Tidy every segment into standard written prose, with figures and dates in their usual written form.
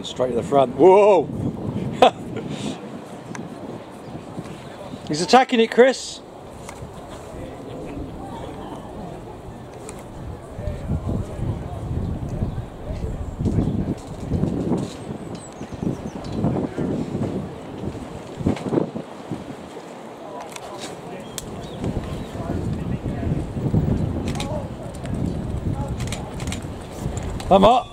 Gone straight to the front. Whoa! He's attacking it, Chris. I'm up.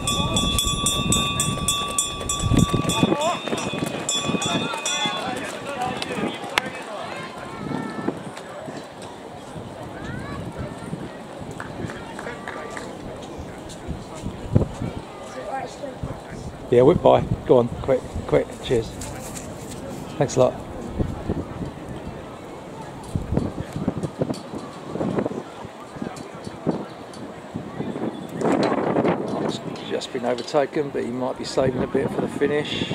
Yeah, whip by. Go on, quick, quick. Cheers. Thanks a lot. Just been overtaken, but he might be saving a bit for the finish.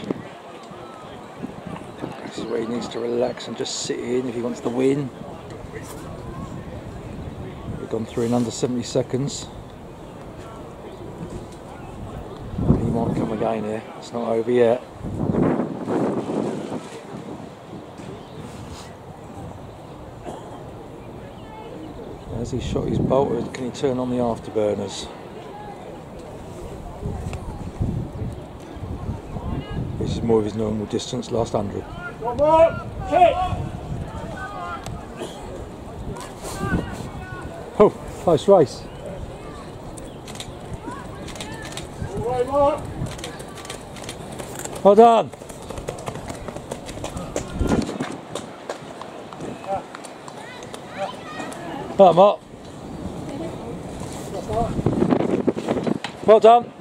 This is where he needs to relax and just sit in if he wants to win. We've gone through in under 70 seconds. He might come again here. It's not over yet. As he shot his bolt, can he turn on the afterburners? This is more of his normal distance, last 100. One more, kick! Oh, close race. All right, Mark. Well done. Right, Mark. Well done.